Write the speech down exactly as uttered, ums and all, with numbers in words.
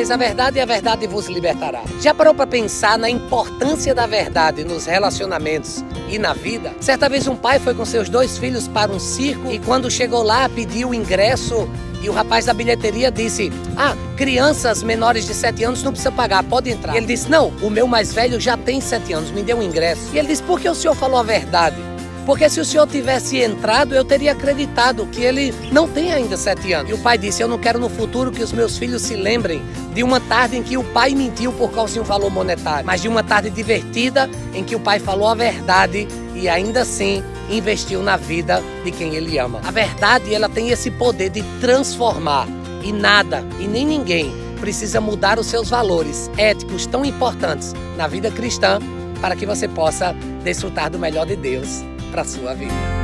conhecereis a verdade e a verdade vos libertará. Já parou para pensar na importância da verdade nos relacionamentos e na vida? Certa vez um pai foi com seus dois filhos para um circo e quando chegou lá pediu o ingresso e o rapaz da bilheteria disse: ah, crianças menores de sete anos não precisam pagar, pode entrar. E ele disse: não, o meu mais velho já tem sete anos, me deu um ingresso. E ele disse: por que o senhor falou a verdade? Porque se o senhor tivesse entrado, eu teria acreditado que ele não tem ainda sete anos. E o pai disse: eu não quero no futuro que os meus filhos se lembrem de uma tarde em que o pai mentiu por causa de um valor monetário, mas de uma tarde divertida em que o pai falou a verdade e ainda assim investiu na vida de quem ele ama. A verdade, ela tem esse poder de transformar e nada e nem ninguém precisa mudar os seus valores éticos tão importantes na vida cristã para que você possa desfrutar do melhor de Deus para a sua vida.